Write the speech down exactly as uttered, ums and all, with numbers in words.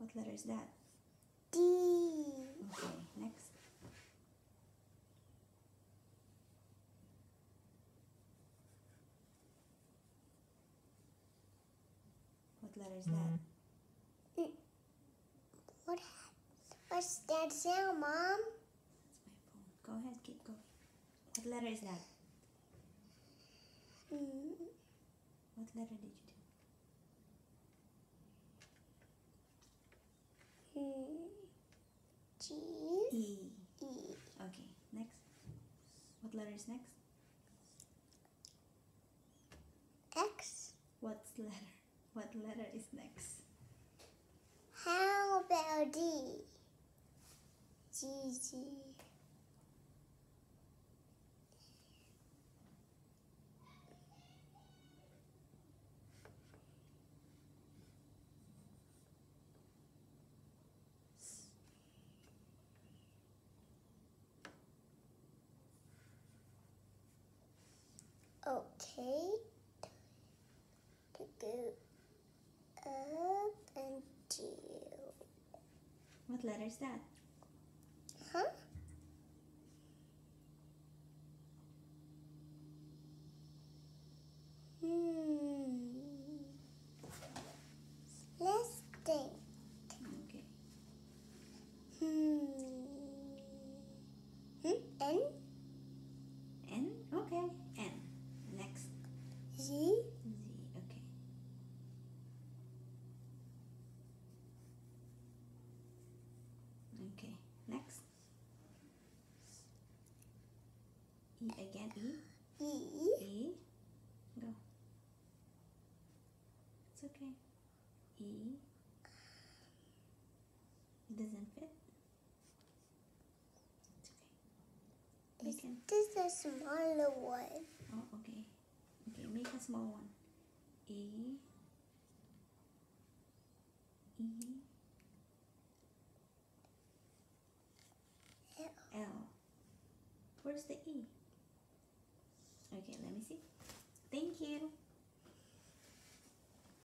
What letter is that? D. Okay, next. What letter is that? What? What's that sound, Mom? That's my phone. Go ahead, keep going. What letter is that? Mm. What letter did you do? Mm. G. E. E. Okay, next. What letter is next? X. What's letter? What letter is next? How about D? G. G. Okay. To go up and down. What letter is that? Huh? Hmm. Let's think. Okay. Hmm. Hmm. N. N? Okay, N. Next. Z. Z, okay. Okay, next. E again, E. E. E. Go. It's okay. E. It doesn't fit. It's okay. Is You can. this a smaller one? Oh, okay. Okay, make a small one. E. E. L. L. Where's the E? Okay, let me see. Thank you.